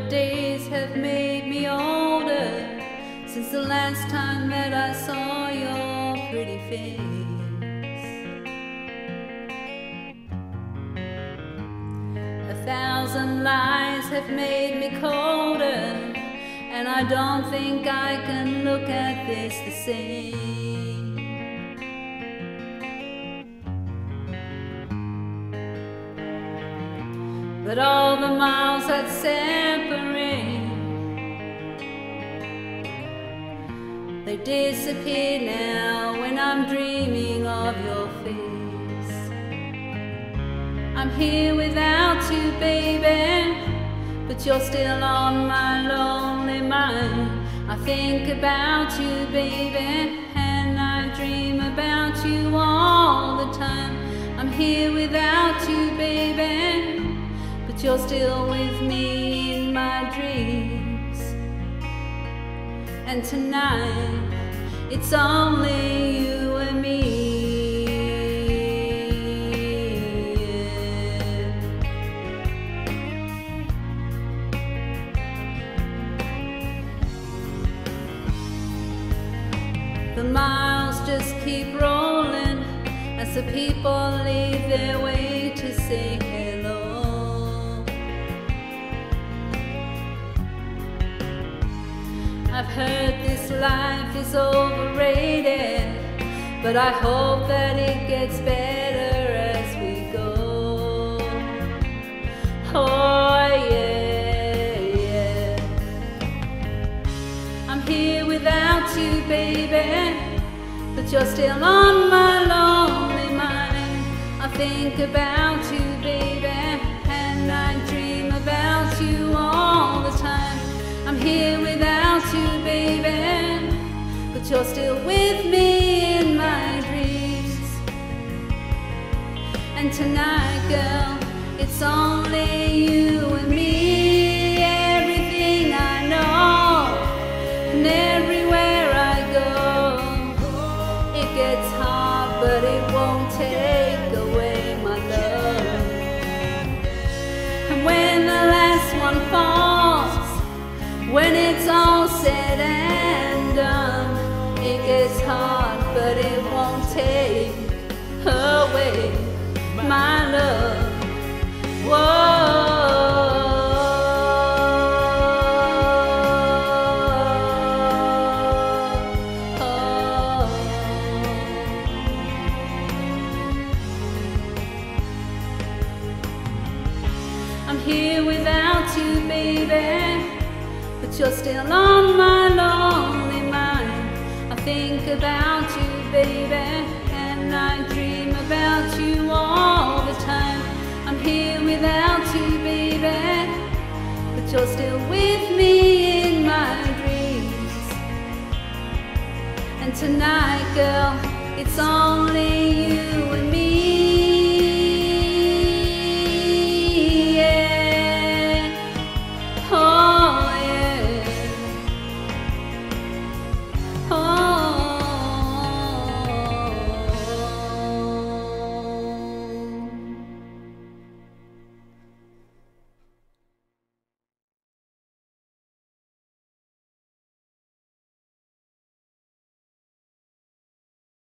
100 days have made me older since the last time that I saw your pretty face. 1,000 lies have made me colder, and I don't think I can look at this the same. But all the miles that separate, they disappear now when I'm dreaming of your face. I'm here without you, baby, but you're still on my lonely mind. I think about you, baby, and I dream about you all the time. I'm here without you, baby, but you're still with me in my dreams. And tonight, it's only you and me. The miles just keep rolling as the people leave their way to say hello. I've heard this life is overrated, but I hope that it gets better as we go. Oh yeah, yeah. I'm here without you, baby, but you're still on my lonely mind. I think about you, baby, and I dream about you all the time. I'm here without you, baby, but you're still with me in my dreams. And tonight, girl, it's only you and me. Everything I know and everywhere I go, it gets hard, but it won't take away my love. And when the last one falls, when it's all said and done, it gets hard, but it won't take away my love. Whoa. I'm here without you, baby, but you're still on my lonely mind. I think about you, baby, and I dream about you all the time. I'm here without you, baby, but you're still with me in my dreams. And tonight, girl, it's only you